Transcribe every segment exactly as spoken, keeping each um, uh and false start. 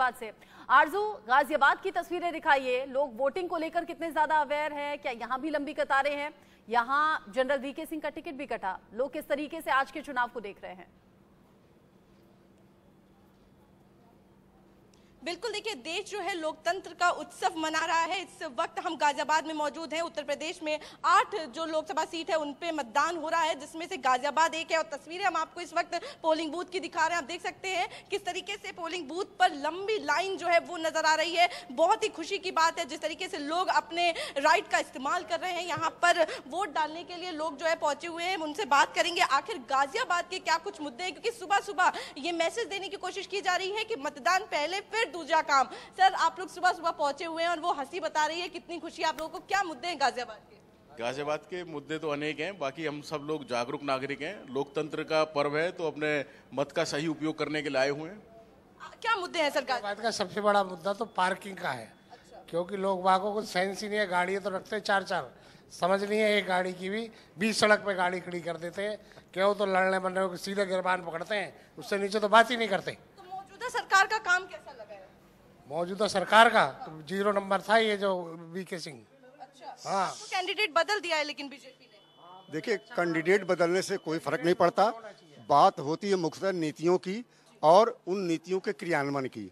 गाजियाबाद से। आरजू, गाजियाबाद की तस्वीरें दिखाइए। लोग वोटिंग को लेकर कितने ज्यादा अवेयर हैं? क्या यहाँ भी लंबी कतारें हैं? यहाँ जनरल वीके सिंह का टिकट भी कटा। लोग किस तरीके से आज के चुनाव को देख रहे हैं? बिल्कुल, देखिए देश जो है लोकतंत्र का उत्सव मना रहा है। इस वक्त हम गाजियाबाद में मौजूद हैं। उत्तर प्रदेश में आठ जो लोकसभा सीट है उन पे मतदान हो रहा है, जिसमें से गाजियाबाद एक है। और तस्वीरें हम आपको इस वक्त पोलिंग बूथ की दिखा रहे हैं। आप देख सकते हैं किस तरीके से पोलिंग बूथ पर लंबी लाइन जो है वो नजर आ रही है। बहुत ही खुशी की बात है जिस तरीके से लोग अपने राइट का इस्तेमाल कर रहे हैं। यहाँ पर वोट डालने के लिए लोग जो है पहुंचे हुए हैं। उनसे बात करेंगे आखिर गाजियाबाद के क्या कुछ मुद्दे हैं, क्योंकि सुबह सुबह ये मैसेज देने की कोशिश की जा रही है कि मतदान पहले फिर दूसरा काम। सर, आप लोग सुबह सुबह पहुंचे हुए हैं और वो हंसी बता रही है, कितनी खुशी आप लोगों को। क्या मुद्दे हैं गाजियाबाद के? गाजियाबाद के मुद्दे तो अनेक हैं। बाकी हम सब लोग जागरूक नागरिक हैं। लोकतंत्र का पर्व है तो अपने मत का सही उपयोग करने के लिए आए हुए हैं। क्या मुद्दे हैं सर? गाजियाबाद का सबसे बड़ा मुद्दा तो पार्किंग का है। अच्छा। क्योंकि लोग बागों को सेंस ही नहीं है। गाड़ी तो रखते चार चार, समझ नहीं है एक गाड़ी की भी बीस सड़क पे गाड़ी खड़ी कर देते हैं। क्यों? तो लड़ने बनने को सीधे गिरबान पकड़ते हैं, उससे नीचे तो बात ही नहीं करते। तो मौजूदा सरकार का काम कैसा लगा है? मौजूदा सरकार का तो जीरो नंबर था ये जो वीके सिंह। अच्छा। हाँ, तो कैंडिडेट बदल दिया है लेकिन बीजेपी ने। देखिए, कैंडिडेट बदलने से कोई फर्क नहीं पड़ता। बात होती है मुख्यतः नीतियों की और उन नीतियों के क्रियान्वयन की।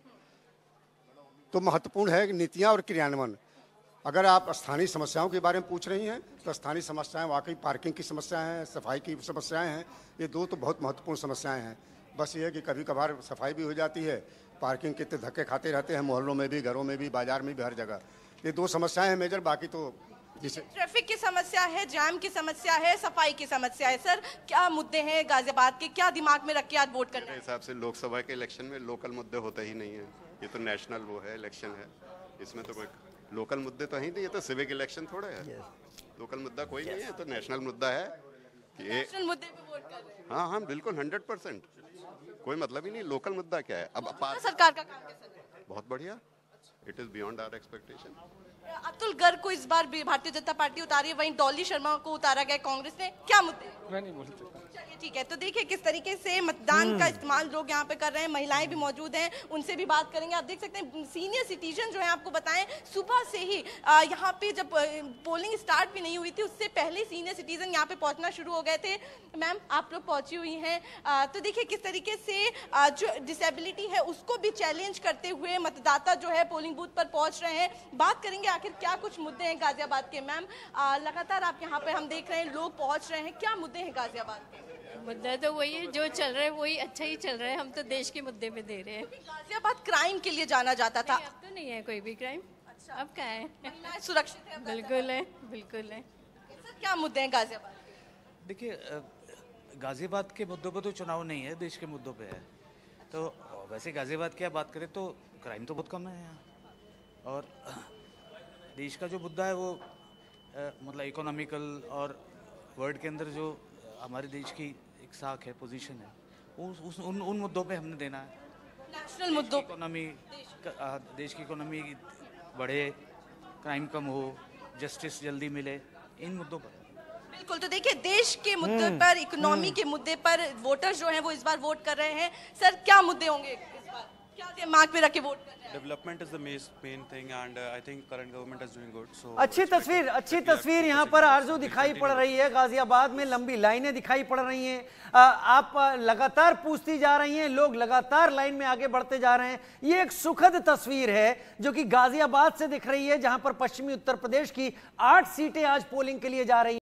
तो महत्वपूर्ण है कि नीतियां और क्रियान्वयन। अगर आप स्थानीय समस्याओं के बारे में पूछ रही हैं तो स्थानीय समस्याएं वाकई पार्किंग की समस्याएं हैं, सफाई की समस्याएं हैं। ये दो तो बहुत महत्वपूर्ण समस्याएं हैं। बस ये है कि कभी कभार सफाई भी हो जाती है, पार्किंग के धक्के खाते रहते हैं, मोहल्लों में भी, घरों में भी, बाजार में भी, हर जगह। ये दो समस्याएं हैं मेजर। बाकी तो जिसे ट्रैफिक की समस्या है, जाम की समस्या है, सफाई की समस्या है। सर, क्या मुद्दे हैं गाजियाबाद के? क्या दिमाग में रख के आज वोट करना है? मेरे हिसाब से लोकसभा के इलेक्शन में लोकल मुद्दे होते ही नहीं है। ये तो नेशनल वो है, इलेक्शन है। इसमें तो कोई लोकल मुद्दे तो ही नहीं। ये तो सिविक इलेक्शन थोड़ा है। लोकल मुद्दा कोई नहीं है। तो नेशनल मुद्दा है कि नेशनल मुद्दे पे वोट कर रहे हैं। हाँ हाँ बिल्कुल, हंड्रेड परसेंट कोई मतलब ही नहीं। लोकल मुद्दा क्या है? अब सरकार का काम कैसा है? बहुत बढ़िया। It is beyond our expectation. Atul Garg को इस बार भारतीय जनता पार्टी उतारी है, वहीं डॉली शर्मा को उतारा गया कांग्रेस ने। क्या मुद्दे? मैं नहीं बोलता। चलिए ठीक है। तो देखिए किस तरीके से मतदान का इस्तेमाल लोग यहाँ पे कर रहे हैं। महिलाएं भी मौजूद हैं, उनसे भी बात करेंगे। आप देख सकते हैं सीनियर सिटीजन जो है, आपको बताएं सुबह से ही यहाँ पे जब पोलिंग स्टार्ट भी नहीं हुई थी उससे पहले सीनियर सिटीजन यहाँ पे पहुंचना शुरू हो गए थे। मैम, आप लोग पहुंची हुई हैं, तो देखिए किस तरीके से जो डिसेबिलिटी है उसको भी चैलेंज करते हुए मतदाता जो है पोलिंग बूथ पर पहुंच रहे हैं। बात करेंगे आखिर क्या कुछ मुद्दे हैं गाजियाबाद के। मैम, लगातार आप यहाँ पे हम देख रहे हैं लोग पहुंच रहे हैं, क्या मुद्दे हैं गाजियाबाद के? मुद्दा तो वही है, जो चल रहा है वही अच्छा ही चल रहा है। हम तो देश के मुद्दे पे दे रहे हैं। गाजियाबाद क्राइम के लिए जाना जाता था, अब तो नहीं है कोई भी क्राइम। अच्छा, अब क्या है? महिलाएं सुरक्षित है? बिल्कुल है, बिल्कुल है। सर, क्या मुद्दे हैं गाजियाबाद? देखिए, गाजियाबाद के मुद्दों पे तो चुनाव नहीं है, देश के मुद्दों पे है। तो वैसे गाजियाबाद की बात करें तो क्राइम तो बहुत कम है यहाँ। और देश का जो मुद्दा है वो मतलब इकोनॉमिकल और वर्ल्ड के अंदर जो हमारे देश की एक साख है, पोजीशन है, उस, उस उन उन मुद्दों पे हमने देना है। नेशनल मुद्दों, इकोनॉमी, देश की इकोनॉमी बढ़े, क्राइम कम हो, जस्टिस जल्दी मिले, इन मुद्दों पर। बिल्कुल। तो देखिए देश के मुद्दे पर, इकोनॉमी के मुद्दे पर वोटर्स जो हैं वो इस बार वोट कर रहे हैं। सर, क्या मुद्दे होंगे इस बार? क्या दिमाग में रख के वोट कर रहे हैं? Development is the main thing and uh, I think current government is doing good. So अच्छी तस्वीर अच्छी तस्वीर यहाँ पर आरजू दिखाई पड़ रही है। गाजियाबाद में लंबी लाइनें दिखाई पड़ रही हैं। आप लगातार पूछती जा रही हैं, लोग लगातार लाइन में आगे बढ़ते जा रहे हैं। ये एक सुखद तस्वीर है जो कि गाजियाबाद से दिख रही है, जहां पर पश्चिमी उत्तर प्रदेश की आठ सीटें आज पोलिंग के लिए जा रही हैं।